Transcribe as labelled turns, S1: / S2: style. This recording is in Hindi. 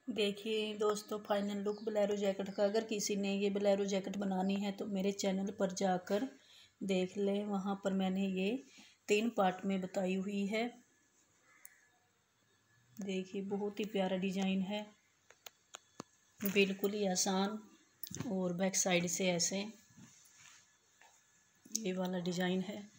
S1: देखिए दोस्तों, फाइनल लुक बोलेरो जैकेट का। अगर किसी ने ये बोलेरो जैकेट बनानी है तो मेरे चैनल पर जाकर देख लें, वहाँ पर मैंने ये 3 पार्ट में बताई हुई है। देखिए बहुत ही प्यारा डिजाइन है, बिल्कुल ही आसान। और बैक साइड से ऐसे ये वाला डिजाइन है।